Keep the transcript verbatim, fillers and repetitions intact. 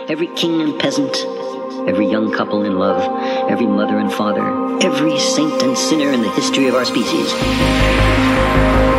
every king and peasant, every young couple in love, every mother and father, every saint and sinner in the history of our species.